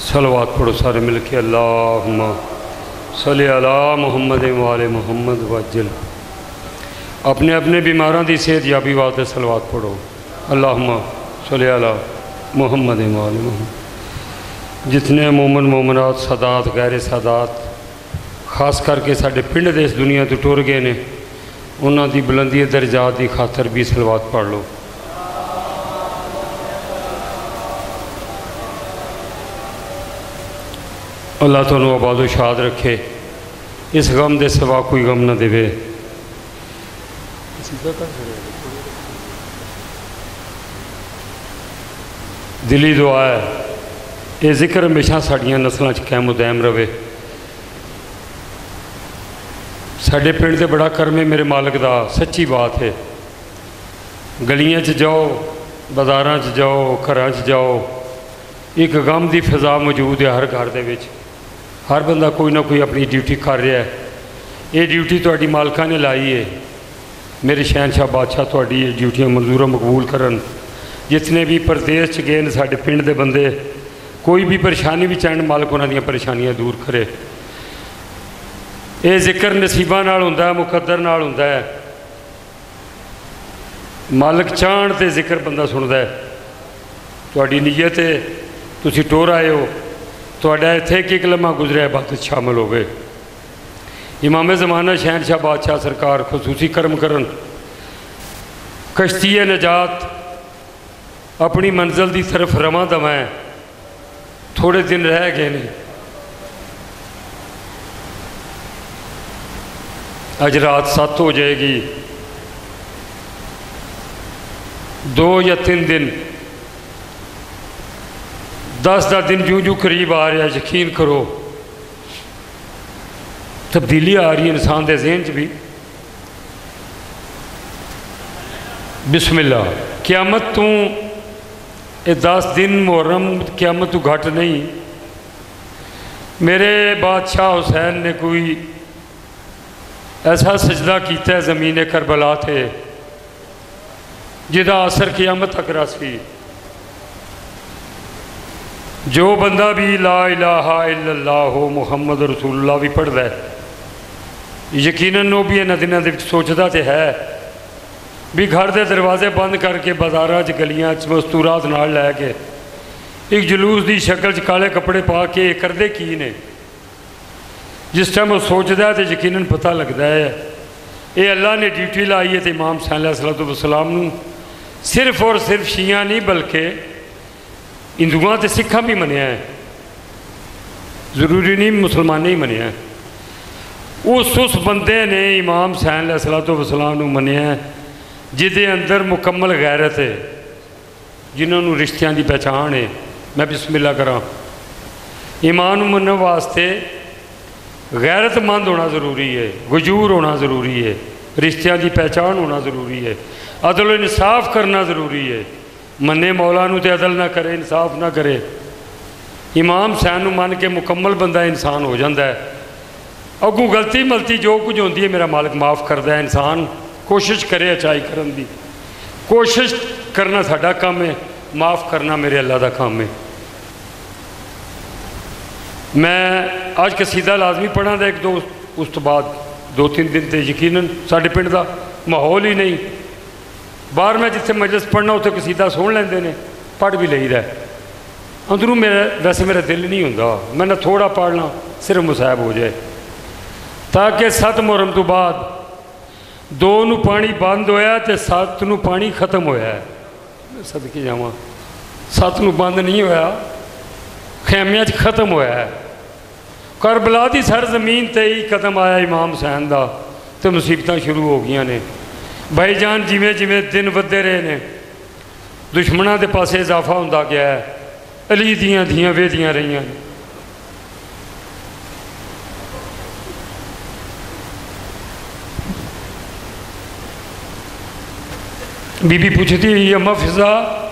सलवात पढ़ो सारे मिल के। अल्लाहुम्मा सल्ली अला मुहम्मद व आले मुहम्मद वज्जल। अपने अपने बीमारां दी सेहत याबी वास्ते सलवात पढ़ो। अल्लाहुम्मा सल्ली अला मुहम्मद व आले मुहम्मद। जितने मोमन मोमनात सादात गैर सादात खास करके साडे पिंड दे इस दुनिया तो टुर गए ने, उन्हां दी बुलंदी दर्जात की खातर भी सलवात पढ़ लो। अल्लाह तुहानू आबादो शाद रखे, इस गम दे सिवा कोई गम ना देवे। दिली दुआ है ये जिक्र हमेशा साड़ियाँ नस्लों कायम उदैम रहे। साढ़े पिंड से बड़ा कर्म है मेरे मालिक दा, सच्ची बात है। गलियां च जाओ, बाजारां च जाओ, घरां च जाओ, एक गम की फिजा मौजूद है हर घर दे विच। हर बंदा कोई ना कोई अपनी ड्यूटी कर रहा है। ये ड्यूटी तुहाडी मालका ने लाई है। मेरे शहनशाह बादशाह तुहाडी ये ड्यूटियां मंजूर मकबूल करन। जितने भी प्रदेश च गए साढ़े पिंड के बंदे कोई भी परेशानी भी चाहन, मालक उन्हां दियां परेशानियां दूर करे। ये जिक्र नसीबां नाल हुंदा है, मुकद्दर नाल हुंदा है। मालक चाहण ते जिक्र बंदा सुनदा है। तुहाडी नीयत है, तुसीं टोर आए हो, तुहाडा इत्थे एक लम्हा गुजरिया इबादत शामिल हो गए। इमाम ज़माना शहनशाह बादशाह सरकार खसूसी कर्म करन, कश्ती नजात अपनी मंजिल की तरफ रवां दवां। थोड़े दिन रह गए ने, अज रात 7 हो जाएगी। 2 या 3 दिन, 10 का दिन जूं जूं करीब आ रहा, यकीन करो तब्दीली आ रही है इंसान के ज़हन च भी। बिस्मिल्लाह, क़यामत तू ये 10 दिन मुहर्रम क़यामत तू घट नहीं। मेरे बादशाह हुसैन ने कोई ऐसा सजदा किया ज़मीन करबला थे जिदा असर क़यामत तक रसी। जो बंदा भी ला इलाहा इल्लल्लाह मुहम्मद रसूलुल्लाह भी पढ़ता है, यकीनन वो भी इन्हां दिनां दे विच सोचदा ते है भी घर के दरवाजे बंद करके बाजारां च गलियां च मस्तूरात नाल लैके एक जलूस की शक्ल च काले कपड़े पा के करदे की ने। जिस टाइम वो सोचता है तो यकीनन पता लगता है ये अल्लाह ने ड्यूटी लाई है। तो इमाम हुसैन अलैहिस्सलाम नूं सिर्फ और सिर्फ शिया नहीं बल्कि हिंदुआं ते सिखां भी मनिया है, जरूरी नहीं मुसलमान ही मनिया है। उस बंदे ने इमाम हुसैन अलैहिस्सलाम नूं मनिया जिदे अंदर मुकम्मल गैरत है, जिन्होंने रिश्तियां की पहचान है। मैं बिस्मिल्लाह करा। ईमान नूं मनण वास्ते गैरतमंद होना ज़रूरी है, वजूर होना ज़रूरी है, रिश्तियां की पहचान होना ज़रूरी है, अदल इंसाफ करना ज़रूरी है। मन्ने मौला नूं ते अदल ना करे, इंसाफ ना करे। इमाम हुसैन नूं मन के मुकम्मल बंदा इंसान हो जाता है। अगों गलती मलती जो कुछ होती है मेरा मालिक माफ़ करता है। इंसान कोशिश करे अच्छाई करन दी, कोशिश करना साडा काम है, माफ़ करना मेरे अल्लाह का काम है। मैं आज कसीदा लाजमी पढ़ा था 1-2, उस तो बाद 2-3 दिन तो यकीनन साढ़े पिंड का माहौल ही नहीं। बाहर मैं जिथे मजलिस पढ़ना उत्थे कसीदा सुन लेंदे ने, पढ़ भी लईदा। अंदरों वैसे मेरा दिल नहीं होंदा, मैं ना थोड़ा पढ़ना सिर्फ मुसाहब हो जाए, ताकि 7 मुहर्रम तो बाद 2 नूं पानी बंद होया तो 7 नूं पानी खत्म होया। सदके जावां, 7 नूं बंद नहीं होया, खैमियां च खत्म होया है। करबला की सरजमीन ते ही कदम आया इमाम हुसैन का, तो मुसीबतां शुरू हो गई ने। भाईजान जिमें जिमें दिन वधदे रहे ने, दुश्मनों के पासे इजाफा होंदा गया है। अली दियां धियां वेदियां रहीआं। बीबी पूछती हुई अम्मा फिजा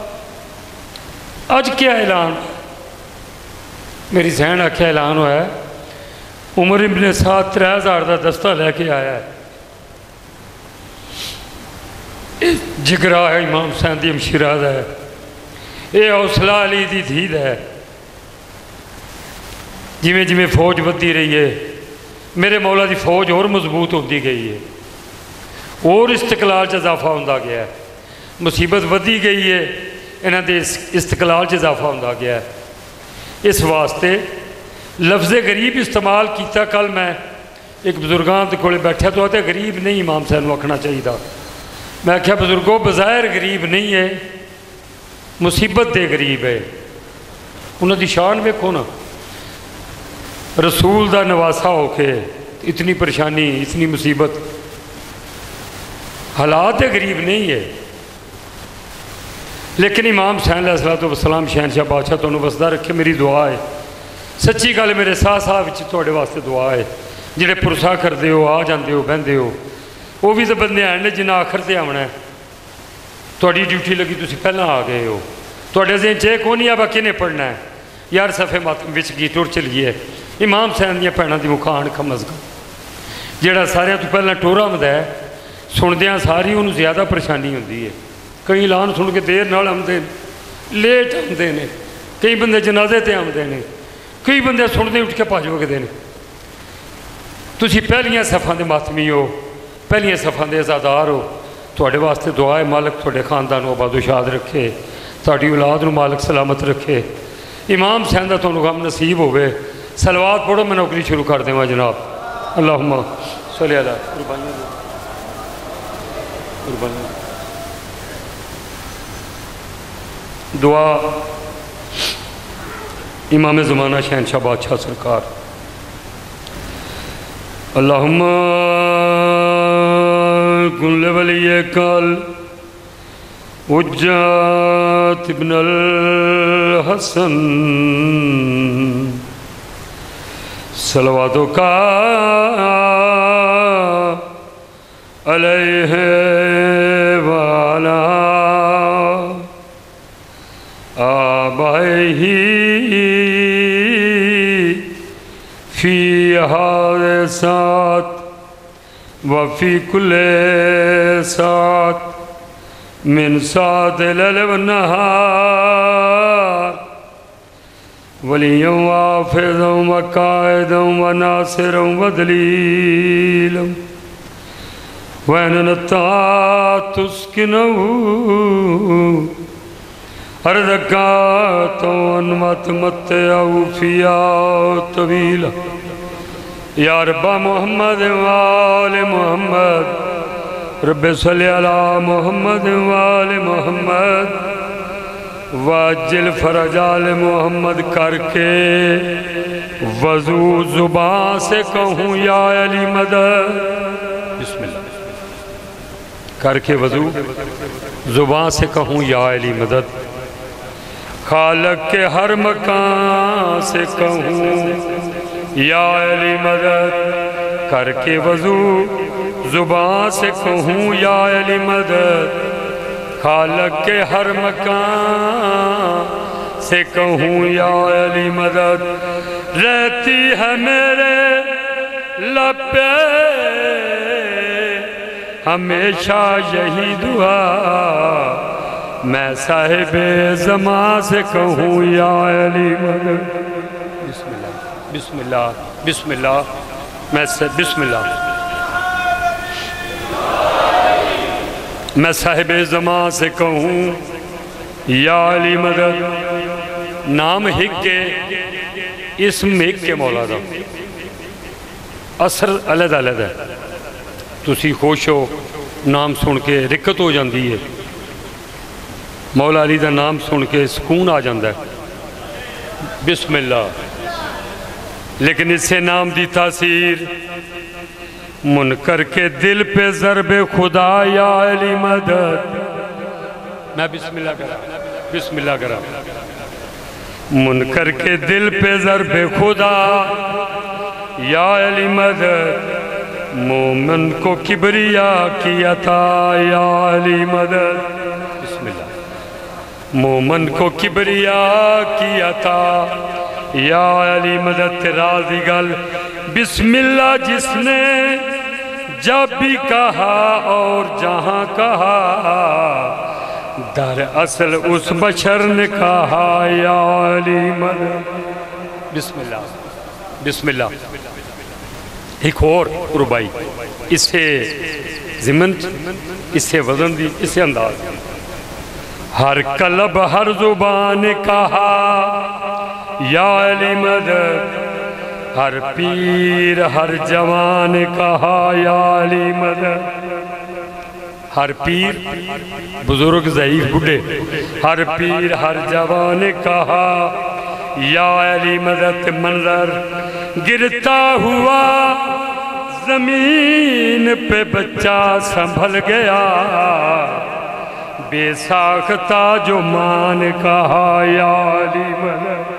अज क्या ऐलान? मेरी सहन आख्या ऐलान होया उमर इब्ने साद 3000 का दस्ता लैके आया है। जिगरा है इमाम हुसैन दी हमशीरा दा है, ये हौसला अली दी धी दा है। جویں جویں فوج ودی رہی ہے میرے مولا دی فوج اور مضبوط ہوتی گئی ہے اور استقلال چ اضافہ ہوتا گیا ہے مصیبت ودی گئی ہے انہاں دے استقلال چ اضافہ ہوتا گیا ہے اس واسطے لفظ غریب استعمال کیتا کل میں ایک بزرگان کے کولے بیٹھا تو آتے غریب نہیں امام صاحب نو آکھنا چاہیے تھا میں آخیا بزرگوں بظاہر غریب نہیں ہے مصیبت دے غریب ہے انہوں دی شان ویکھو نا رسول دا نواسا ہو کے اتنی پریشانی اتنی مصیبت حالات غریب نہیں ہے لیکن امام حسین علیہ الصلوۃ والسلام شہنشاہ بادشاہ تمہیں وسدا رکھے میری دعا ہے سچی گل میرے ساہ تھوڑے واسطے دعا ہے جڑے پرسا کرتے ہو آ جاندے ہو بہندے ہو وہ بھی تو بندے ہیں جنہیں آخر سے آنا ہے تھوڑی ڈیوٹی لگی تھی پہلے آ گئے ہو تھوڑے ذہن چ کون نہیں آ کنے پڑھنا ہے یار صفحے ماتم بچ گئی ٹر چلیے امام حسین دیا بھینوں کی مکھان کم از کم جہاں سارے تو پہلے ٹورا آمد ہے سندیاں ساری انہوں زیادہ پریشانی ہوتی ہے کئی اعلان سن کے دیر نال آمدے لیٹ آمدے نے کئی بندے جنازے تے آمدے نے کئی بندے سنتے اٹھ کے بھج وگتے ہیں تسی پہلیاں صفاں دے ماتمی ہو پہلیاں صفاں دے عزادار ہو تھوڑے واسطے دعا ہے مالک تھوڑے خاندان کو آباد و شاد رکھے تھوڑی اولاد نو مالک سلامت رکھے امام حسین دا تھانوں غم نصیب ہوئے صلوات پڑھو میں نوکری شروع کر دیں جناب اللہم صلی اللہ دعا امام زمانہ شہنشاہ بادشاہ سرکار اللہم کن ولی کال حجت ابن الحسن صلواتو کا علیہ وعلا آبائہی فی حادثات وفی کل سات من سات لیل و نہار ولیاں و آفظاں و قائداں و ناصراں و دلیلاں وین نتا تسکنہو ارزقات ونمت متعو فیا طویلا یا رب محمد وآل محمد رب صلی علی محمد وآل محمد واجل فرج آل محمد کر کے وضو زبان سے کہوں یا علی مدد بسم اللہ کر کے وضو زبان سے کہوں یا علی مدد خالق کے ہر مکان سے کہوں یا علی مدد کر کے وضو زبان سے کہوں یا علی مدد خالق کے ہر مکان سے کہوں یا علی مدد رہتی ہے میرے لب پہ ہمیشہ یہی دعا میں صاحب زمان سے کہوں یا علی مدد بسم اللہ بسم اللہ بسم اللہ میں صاحب زمان سے کہوں یا علی مدد نام ہک کے اسم ہک کے مولا دا اثر علیحدہ علیحدہ تسی خوش ہو نام سن کے رکت ہو جاندی ہے مولا علی دا نام سن کے سکون آ جاندہ ہے بسم اللہ لیکن اس سے نام دی تاثیر منکر کے دل پہ ضرب خدا یا علی مدد میں بسم اللہ کرا بسم اللہ کرا منکر کے دل پہ ضرب خدا یا علی مدد مومن کو کبریا کی عطا یا علی مدد بسم اللہ مومن کو کبریا کی عطا یا علی مدد راضی گل بسم اللہ جس نے جب بھی کہا اور جہاں کہا در اصل اس بشر نے کہا یا علی مدد بسم اللہ بسم اللہ ایک اور ربائی اس سے ضمن اس سے وزن دی اس سے انداز ہر قلب ہر زبان کہا یا علی مدد ہر پیر ہر جوان کہا یا علی مدد ہر پیر بزرگ ضعیف بڑھے ہر پیر ہر جوان کہا یا علی مدد منظر گرتا ہوا زمین پہ بچہ سنبھل گیا بے ساختہ جو مان کہا یا علی مدد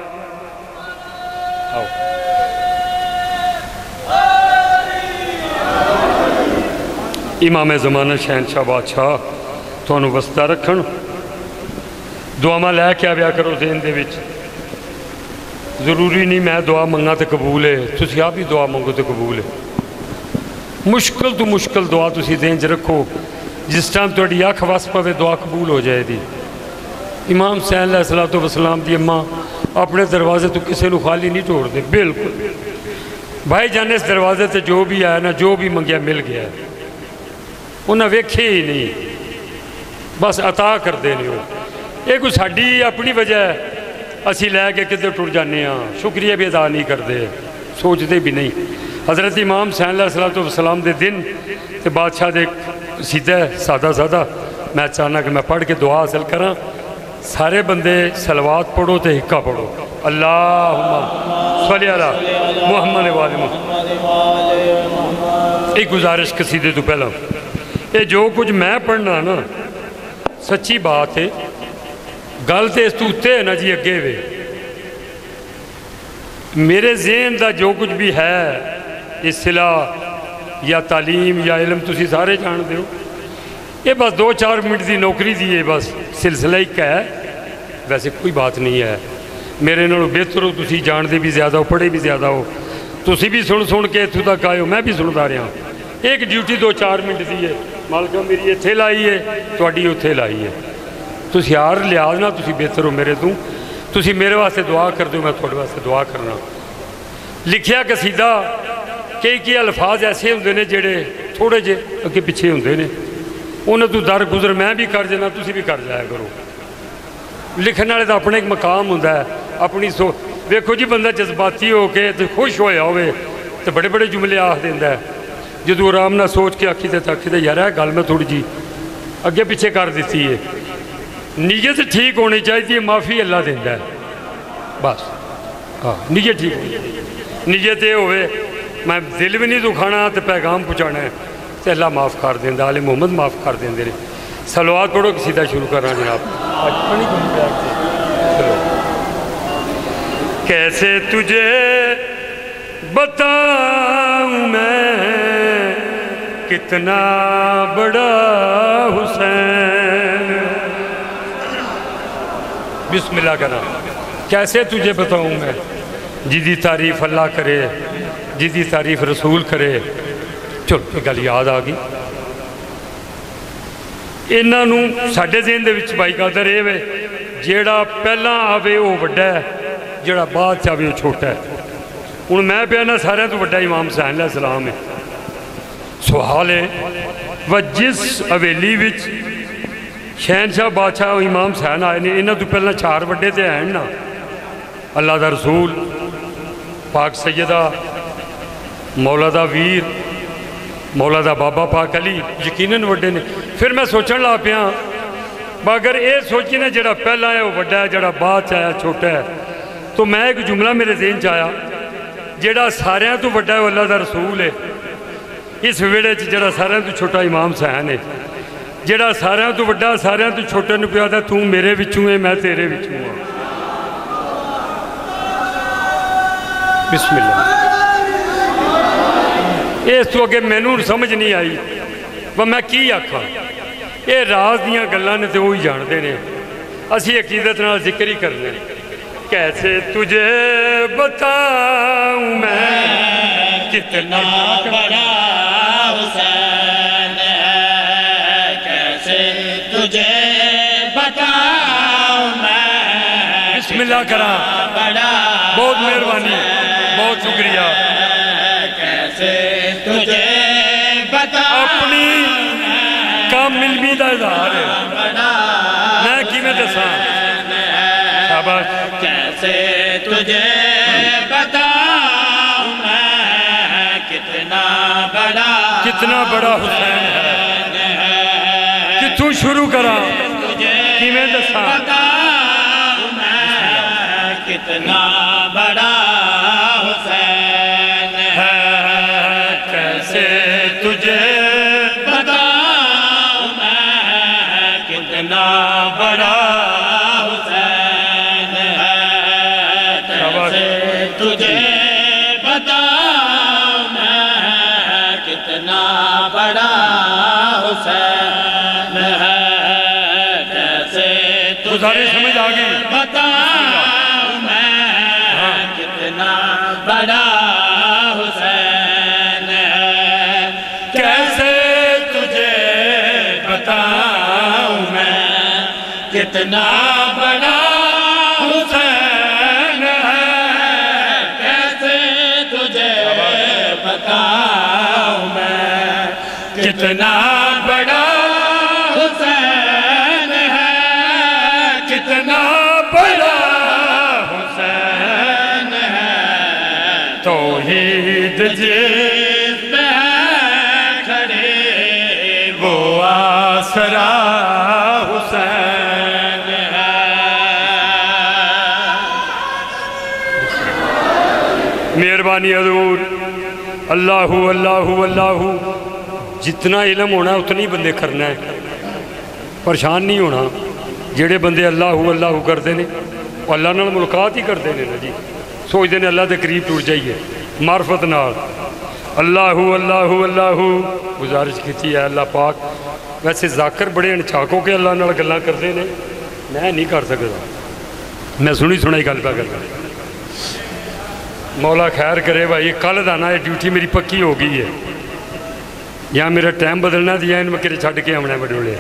امام زمانہ شہنشاہ بادشاہ تھانوں وسطہ رکھن دعا میں لے کے آیا کرو ذہن دے وچ ضروری نہیں میں دعا منگا تو قبول ہے تسی آپ بھی دعا منگو تو قبول ہے مشکل تو مشکل دعا تسی ذہن چ رکھو جس ٹائم تہاڈی اکھ وس پوے دعا قبول ہو جائے دی امام حسین علیہ الصلوۃ والسلام دی اماں اپنے دروازے تو کسی نو خالی نہیں چھوڑ دے بالکل بھائی جان اس دروازے تے جو بھی آیا نا جو بھی منگیا مل گیا انہیں ویکھے ہی نہیں بس عطا کر دینے ہو یہ کوئی ساڑی اپنی وجہ ہے اسی لے کے کدھر ٹر جانے ہاں شکریہ بھی ادا نہیں کرتے سوچتے بھی نہیں حضرت امام حسین علیہ السلام دے دن تے بادشاہ دے سیدھا سادہ سادہ میں چاہنا کہ میں پڑھ کے دعا حاصل کراں سارے بندے صلوات پڑھو تے حکا پڑھو اللہم صلی علی محمد وآل محمد ایک گزارش قصیدے تو پہلا یہ جو کچھ میں پڑھنا نا سچی بات ہے گل تو اس توتے ہے نا جی اگے وے میرے ذہن دا جو کچھ بھی ہے اصطلاح یا تعلیم یا علم تسی سارے جان دے ہو یہ بس 2-4 منٹ دی نوکری دی ہے بس سلسلہ ہی کا ہے ویسے کوئی بات نہیں ہے میرے نالوں بہتر ہو تسی جان دے بھی زیادہ ہو پڑھے بھی زیادہ ہو تسی بھی سن کے اتھوں تک آئے ہو میں بھی سنتا رہا ہوں ایک ڈیوٹی 2-4 منٹ دی ہے مالکہ میری اتھے لائی ہے تھوڑی اتھے لائی ہے تسی ہر لحاظ نہ تسی بہتر ہو میرے تو تسی میرے واسطے دعا کر دو میں تھوڑے واسطے دعا کرنا لکھیا قصیدہ کئی الفاظ ایسے ہوندے نے جڑے تھوڑے جے اگے پیچھے ہوندے نے انہیں تو در گزر میں بھی کر جانا تسی بھی کر جایا کرو لکھنے والے دا اپنے ایک مقام ہوندا ہے اپنی ویکھو جی بندہ جذباتی ہو کے تے خوش ہویا ہوئے تے بڑے بڑے جملے آخ دیندا ہے جدو آرام نہ سوچ کے آکھی تے یار ہے گل میں تھوڑی جی اگے پیچھے کر دیتی ہے نیت ٹھیک ہونی چاہیے معافی اللہ دیندا ہے بس ہاں نیت ٹھیک ہونی نیت یہ ہوئے میں دل بھی نہیں دکھانا تے پیغام پہنچانا ہے تے اللہ معاف کر دیندا آل محمد معاف کر دیندے نے صلوات پڑھو قصیدہ شروع کرنا جناب کیسے تجھے بتاؤں میں کتنا بڑا حسین بسم اللہ کا نام کیسے تجھے بتاؤں میں جدی تعریف اللہ کرے جدی تعریف رسول کرے چلو گل یاد آ گئی انہوں ساڑھے ذہن دے وچ بھائی قادر اے وے جیڑا پہلا آوے وہ بڑا ہے جیڑا بعد چاہے وہ چھوٹا ہے ہوں میں پیانا سارے تو بڑا امام حسین علیہ السلام ہے سوال ہے وہ جس حویلی وچ شہنشاہ بادشاہ امام حسین آئے نے انہوں تو پہلے 4 بڑے تے ہیں نا اللہ دا رسول پاک سیدہ مولا دا ویر مولا دا بابا پاک علی یقیناً وڈے نے پھر میں سوچن لا پیا اگر یہ سوچی نا جڑا پہلا ہے وہ بڑا ہے جڑا بعد آیا چھوٹا ہے تو میں ایک جملہ میرے ذہن چایا جڑا سارے تو بڑا ہے وہ اللہ دا رسول ہے اس ویڑے جڑا سارے تو چھوٹا امام حسین ہے جڑا سارے تو بڑا سارے تو چھوٹے نے پیا تو میرے وچوں ہے میں تیرے وچوں ہوں بسم اللہ اس تو اگے مینوں سمجھ نہیں آئی وہ میں کی آکھاں یہ راز دیاں گلاں نے تو وہی جاندے نے اسی عقیدت نال ذکر ہی کرنے کیسے تجھے بتاؤں میں کتنا بڑا حسین ہے کیسے تجھے بتاؤں میں بسم اللہ کرا بہت مہربانی بہت شکریہ کیسے تجھے بتا اپنی کام علمی دا اظہار ہے میں کی میں دساں شاباش کیسے تجھے بتاؤں میں کتنا بڑا حسین ہے کتوں شروع کرا کی میں دساں بتاؤں میں کتنا بڑا حسین ہے کیسے تجھے بتاؤں میں کتنا بڑا حسین ہے کیسے تجھے بتاؤں میں کتنا بڑا حسین ہے کیسے گزارش سمجھ آگئی بتاؤں میں کتنا بڑا حسین ہے کیسے تجھے بتاؤں میں کتنا بڑا حسین ہے کیسے تجھے بتاؤں میں کتنا بڑا حسین ہے کتنا بڑا حسین ہے توحید جس میں ہے کھڑے وہ آسرا حسین ہے مہربانی حضور اللہ اللہ اللہ جتنا علم ہونا اتنی بندے کرنا ہے پریشان نہیں ہونا جڑے بندے اللہ اللہ کرتے ہیں وہ اللہ نال ملاقات ہی کرتے ہیں نا جی سوچتے ہیں اللہ دے قریب ٹر جائیے معرفت نال اللہ اللہ اللہ گزارش کی ہے اللہ پاک ویسے ذاکر بڑے انچاک ہو کے اللہ نال گلاں کرتے ہیں میں نہیں کر سکتا میں سنی سنائی گل پہ کرتا مولا خیر کرے بھائی کل دانا یہ ڈیوٹی میری پکی ہو گئی ہے یا میرا ٹائم بدلنا دیا ان میں کرے چھڑ کے آمنا بڑھولے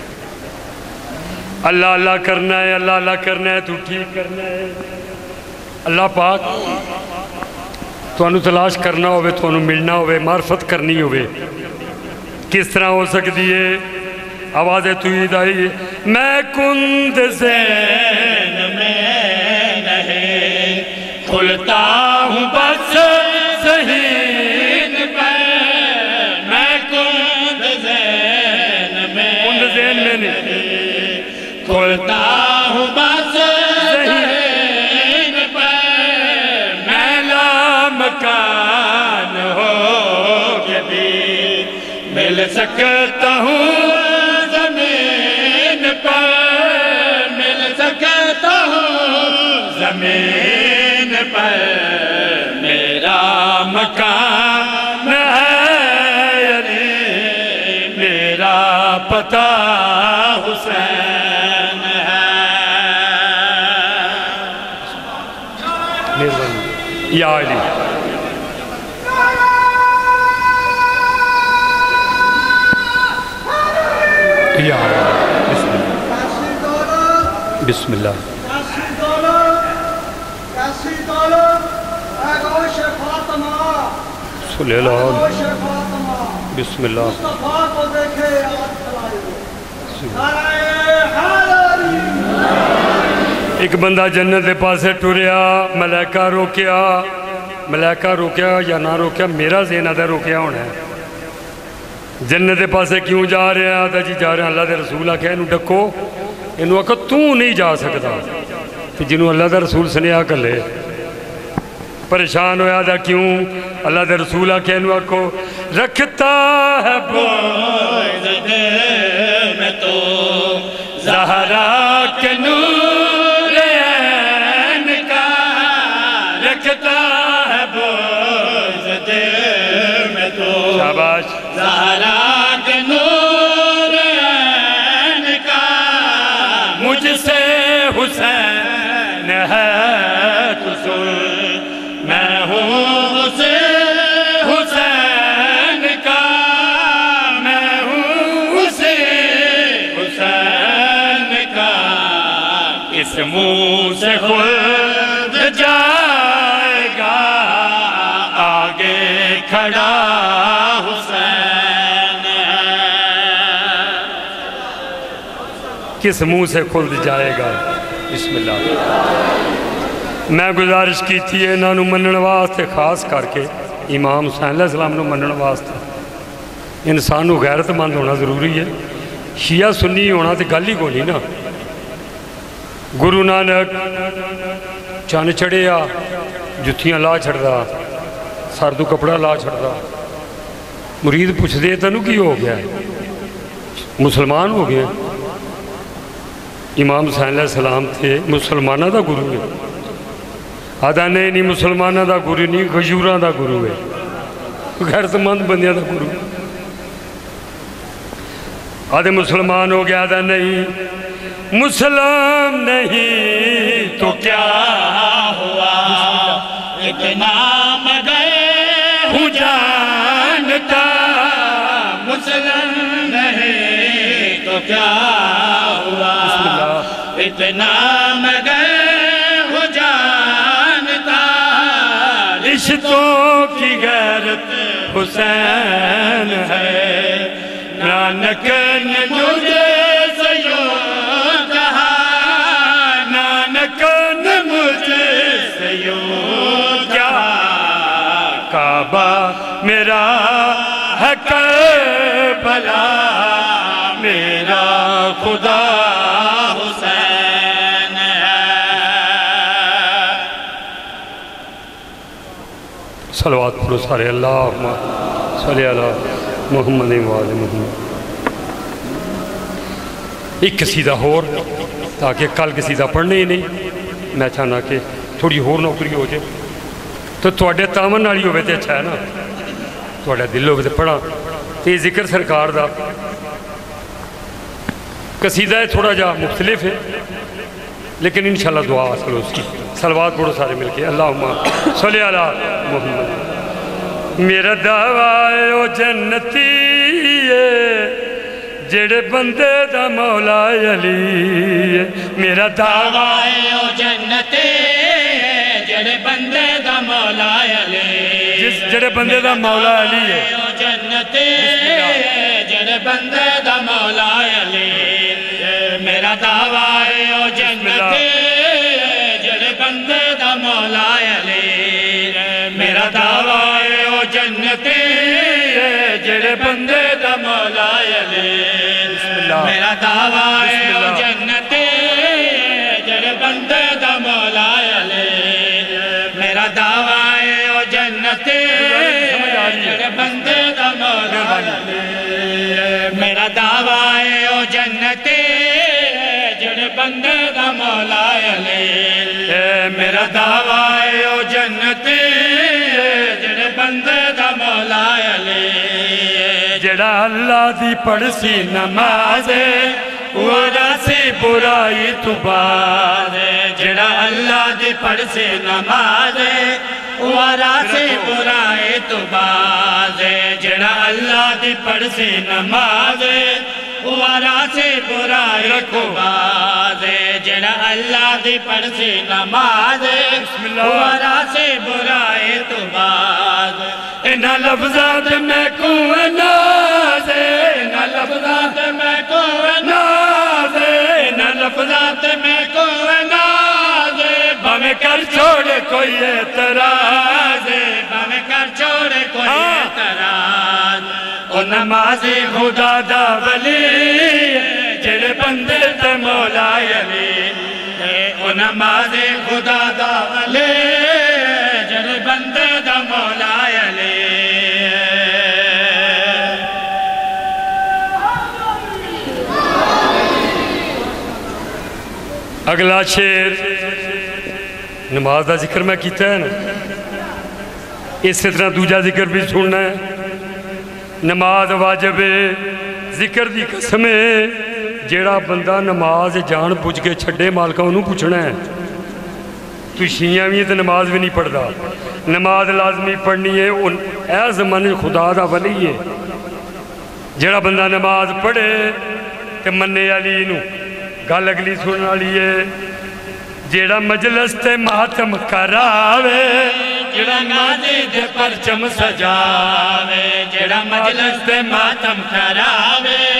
اللہ اللہ کرنا ہے اللہ اللہ کرنا ہے تو ٹھیک کرنا ہے اللہ پاک تو انہوں تلاش کرنا ہوئے تو انہوں ملنا ہوئے معرفت کرنی ہوئے کس طرح ہو سکتی ہے آوازیں توید آئی میں کند زین میں نہیں کھلتا ہوں بس ذہین پر میں کند زین میں نہیں کھلتا ہوں بس ذہین پر میں لامکان ہو کے بھی مل سکتا ہوں زمین پر مل سکتا ہوں زمین پر میرا مکان ہے یعنی میرا پتہ حسین ہے یا علی یا بسم اللہ صلی اللہ بسم اللہ ایک بندہ جنت دے پاسے ٹوریا ملائکہ روکیا یا نہ روکیا میرا ذہن آدھا روکیا ہونا ہے جنت دے پاسے کیوں جا رہے ہیں آدھا جی جا رہے ہیں اللہ دے رسول آکھے انہوں ڈکو انہوں آکھا تو نہیں جا سکتا تو جنہوں اللہ دے رسول سنیا کر لے پریشان ہویا آدھا کیوں اللہ دے رسول آکھے انہوں آکھو رکھتا ہے بوئز دل میں تو زہرا کے نور عین کا رکھتا ہے بوئز دل میں تو شاباش زہرا کے نور عین کا مجھ سے حسین ہے تو سن میں ہوں اسے حسین کا میں ہوں اسے حسین کا اس منہ سے خود جائے گا کس منہ سے کھلد جائے گا. بسم اللہ. میں گزارش کی تھی انہوں نے منن واسطے خاص کر کے امام حسین علیہ السلام نے منن واسطے انسان کو غیرت مند ہونا ضروری ہے. شیعہ سنی ہونا تو گل ہی کو نہیں نا. گرو نانک چن چڑھیا جتیاں لا چھڑدا سر تو کپڑا لا چھڑدا. مرید پوچھ دے تینوں کی ہو گیا مسلمان ہو گیا. امام حسین علیہ السلام تھے مسلمانہ دا گرو ہے. آدھا نہیں مسلمانہ دا گرو نہیں غیوراں دا گرو ہے غیرت مند بندیاں دا گرو. آدھے مسلمان ہو گیا آدھا نہیں مسلم نہیں تو کیا ہوا اتنا مگر ہوں جانتا مسلم نہیں تو کیا ہوا اتنا مگر ہوں جانتا رشتوں کی غیرت حسین ہے. نانک نے مجھے سے یوں کہا نانک نے مجھے سے یوں کہا کعبہ میرا ہے کربلا میرا خدا حسین ہے. صلوات پڑھو سارے اللہم صلی علی محمد وآل محمد. ایک قصیدہ اور تاکہ کل قصیدہ پڑھنے ہی نہیں میں چاہنا کہ تھوڑی اور نوکری ہو جائے تو تھوڑے تامن والی ہوئے تو اچھا ہے نا. تھوڑا دل ہوئے تو پڑھا تو یہ ذکر سرکار دا قصیدہ ہے تھوڑا جا مختلف ہے لیکن انشاءاللہ دعا حاصل ہو اس کی. صلوات پڑھو سارے مل کے اللہم صلی علی محمد. میرا دعویٰ ہے او جنتی ہے جڑے بندے دا مولا علی ہے. میرا دعویٰ ہے او جنتی جڑے بندے دا مولا علی جڑے بندے دا مولا علی ہے. او جنتی جڑے بندے دا مولا علی. میرا دعویٰ ہے او جنتی جڑے بندے دا مولا علی. میرا دعویٰ ہے او جنتی جڑے بندے دا مولا علی. میرا دعویٰ ہے او جنتی جڑے بندے دا مولا علی. میرا دعویٰ ہے او جنتی جڑے بندے دا مولا علی. میرا دعویٰ ہے او جنتی جڑے بندے دا مولا علی. میرا دعویٰ ہے او جنتی جڑے بندے دا مولا علی. جڑا اللہ دی پڑھ سی نماز وارا سی برائی تو باز. جڑا اللہ دی پڑھ سی نماز وارا سی برائی تو باز. جڑا اللہ دی پڑھ سی نماز وارا سی برائی تو باز. جڑا اللہ دی پڑھ سی نماز وارا سی برائی تو باز. انہا لفظات میں کو ناز انہا لفظات میں کو ناز انہا لفظات میں کو ناز. بھامے کر چھوڑے کوئی اعتراض بھامے کر چھوڑے کوئی اعتراض. او نمازی خدا دا ولی جڑے بندے تے مولا علی. او نمازی خدا دا ولی جڑے بندے دا مولا علی. اگلا شیر نماز دا ذکر میں کیتا ہے نا اس طرح دوجہ ذکر بھی سننا ہے. نماز واجب ذکر دی قسم ہے جیڑا بندہ نماز جان پوچھ کے چھڑے مالکہ انہوں پوچھنا ہے. تو شیعہ بھی تو نماز بھی نہیں پڑھتا. نماز لازمی پڑھنی ہے اے زمان خدا دا ولی ہے جیڑا بندہ نماز پڑھے کہ مننے علی نو گل اگلی سننا لیے. جیڑا مجلس تے ماتم کراوے جڑا غازی دے پرچم سجاوے. جڑا مجلس تے ماتم کراوے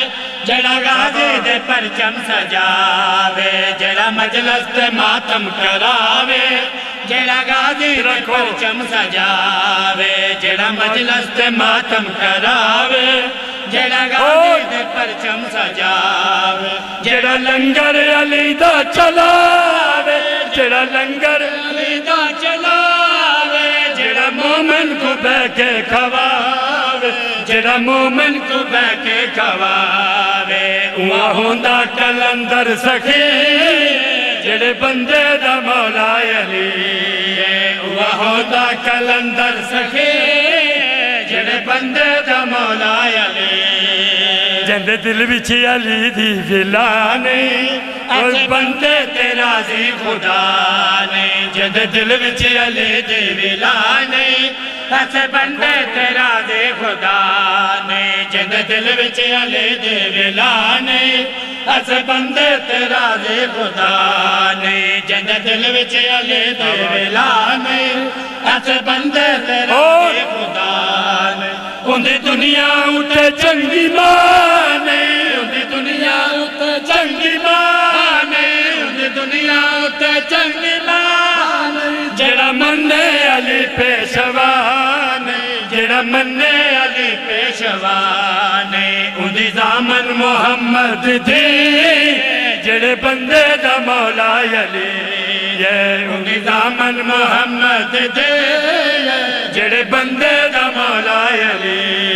جڑا غازی دے پرچم سجاوے جڑا مجلس تے ماتم کراوے جڑا غازی دے پرچم سجاوے جڑا مجلس تے ماتم کراوے جڑا غازی دے پرچم سجاوے جڑا لنگر علی دا چلاوے جڑا لنگر علی دا چلاوے جڑا مومن کو بے کے کھواوے جڑا مومن کو بے کے کھواوے اوہ ہوندا کلندر سخی جڑے بندے دا مولا علی اوہ ہوندا کلندر سخی جڑے بندے دا مولا علی جندے دل وچ علی دی ولا نہیں اس بندے تے راضی خدا نہیں جندے دل وچ علی دی ولا نہیں اس بندے تے راضی خدا نہیں جندے دل وچ علی دی ولا نہیں اس بندے تے راضی خدا نہیں جندے دل وچ علی دی ولا نہیں اس بندے تے راضی خدا نہیں اندھی دنیا اٹھے چنگی ماں نہیں اندھی دنیا اٹھے چنگی ماں نہیں اندھی دنیا اٹھے چنگی ماں نہیں جڑا مننے علی پیشوا نہیں جڑا مننے علی پیشوا نہیں اندھی زامن محمد دی جڑے بندے دا مولا علی اندھی زامن محمد دی جڑے بندے دا مولا علی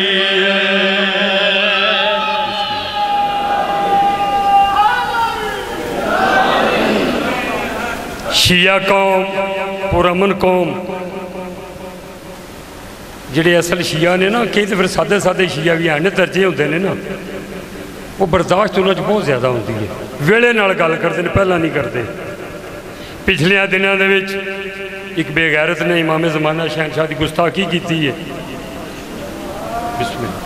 شیعہ قوم پرامن قوم جڑے اصل شیعہ نے نا کئی تو پھر سادے سادے شیعہ بھی ہیں درجے ہوندے نے نا وہ برداشت انہوں نے بہت زیادہ ہوتی ہے ویلے نال گل کرتے ہیں پہلا نہیں کرتے پچھلیاں دنوں دے وچ ایک بے غیرت نے امام زمانہ شہنشاہ دی گستاخی کیتی ہے بسم اللہ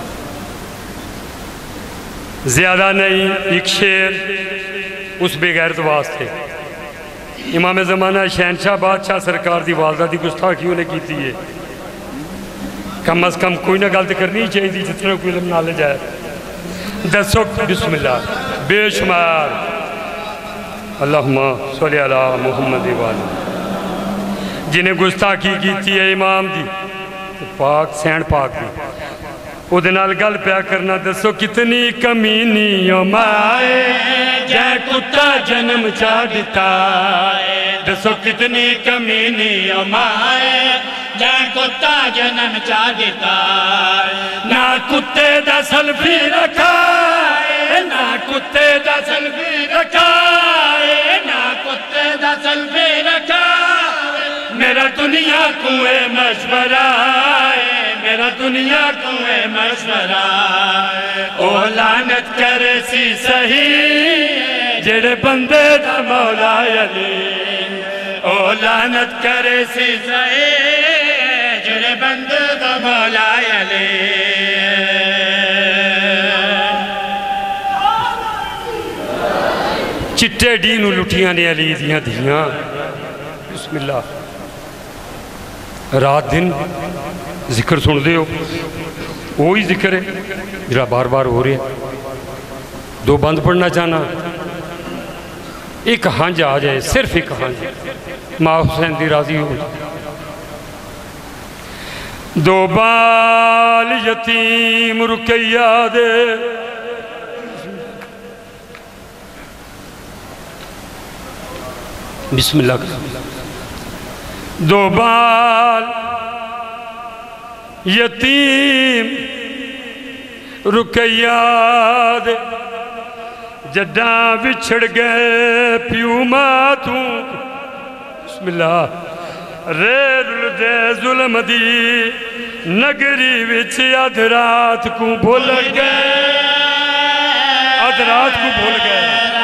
زیادہ نہیں ایک شعر اس بے غیرت واسطے امام زمانہ شہنشاہ بادشاہ سرکار دی والدہ دی گستاخی انہیں کیتی ہے کم از کم کوئی نہ غلط کرنی چاہیے جتنا کوئی علم نہ لے جائے دسو بسم اللہ بے شمار اللہم صلی علی محمد والی جنہیں گستاخی کیتی ہے امام دی پاک سین پاک دی او دنال گل پیا کرنا دسو کتنی کمینی مائے جے کتا جنم چاہ دیتا دسو کتنی کمینی مائے جے کتا جنم چاہ دیتا نہ کتے دا سلفی رکھائے نہ کتے دا سلفی رکھائے نہ کتے دا سلفی رکھائے میرا دنیا کوئے مشورہ میرا دنیا کوئے مشورہ او لعنت کرے سی صحیح جڑے بندے دا مولا علی او لعنت کرے سی صحیح جڑے بندے دا مولا علی چٹے ڈینو لٹیاں نے علی دیاں دیاں بسم اللہ رات دن ذکر سن دے ہو وہی ذکر ہے جڑا بار بار ہو رہے ہیں دو بند پڑھنا چاہنا ایک ہنج آ جائے صرف ایک ہنج ماں حسین دی راضی ہو دو بال یتیم رکیہ دے بسم اللہ دو بال یتیم رکیہ دے جڈاں بچھڑ گئے پیو ماتوں بسم اللہ ریل دے ظلم دی نگری وچ ادھرات کو بھول گئے ادھرات کو بھول گئے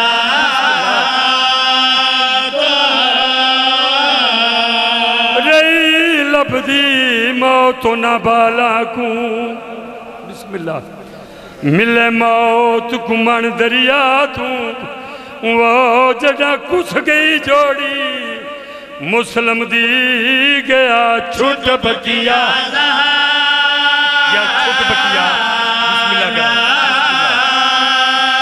رئی لبدی موتو نہ بالا کو بسم اللہ ملے موت کو من دریا تو وہ جڑا کس گئی جوڑی مسلم دی گیا چھوٹ بکیا یا چھوٹ بکیا بسم اللہ گیا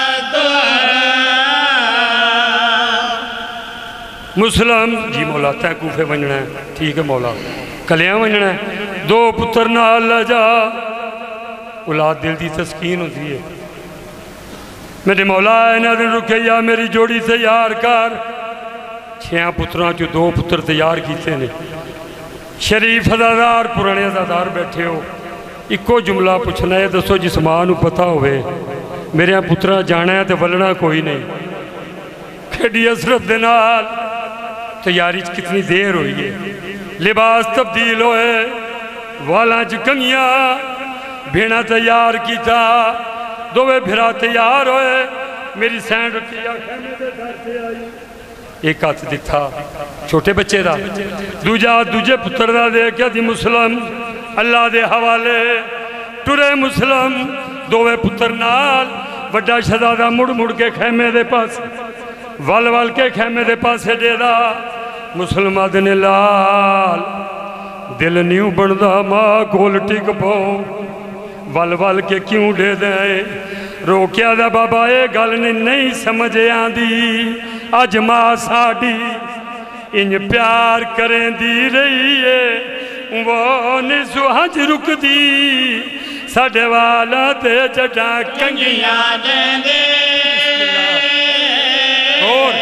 مسلم جی مولا تے کوفے ونجنا ہے ٹھیک ہے مولا کلیاں ونجنا ہے 2 پتر نال لے جا اولاد دل دی تسکین ہوتی ہے میرے مولا انہاں دن رکے یا میری جوڑی تیار کر 6 پتراں چو 2 پتر تیار کیتے نے شریف عزادار پرانے عزادار بیٹھے ہو ایکو جملہ پوچھنا ہے دسو جس ماں نو پتہ ہوئے میرے یہاں پترہ جانا ہے تو ولنا کوئی نہیں کھڑی حسرت دنال تیاری کتنی دیر ہوئی ہے لباس تبدیل ہوئے والاں کنگیاں بھینا تیار کیتا دوے بھرا تیار ہوئے میری سینڈ رکھیا خیمے دے گھر سے آئی ایک ہاتھ دکھا چھوٹے بچے دا دوجے پتر دا دے کیا دی مسلم اللہ دے حوالے ٹرے مسلم دوے پتر نال بڑا شہزادہ مڑ کے خیمے دے پاس وال کے خیمے دے پاس دے دا مسلم آدھنے لال دل نیوں بڑھدا ماں کول ٹک پو وال کے کیوں دے دے روکیا دا بابا اے گل نہیں سمجھے آندی آج ماں ساڑی انج پیار کریں دی رہی ہے وہ نسو حج رک دی ساڑھے والا تے جڑا کنگیاں دیں دے اور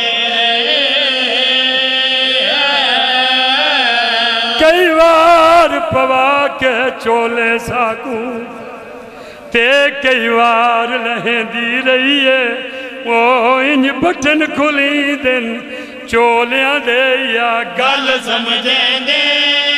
کئی وار پوا کے چولے ساکوں تے کئی وار لہیں دی رہی ہے وہ انج بٹن کھلی دن چولیاں دے یا گل سمجھیں دے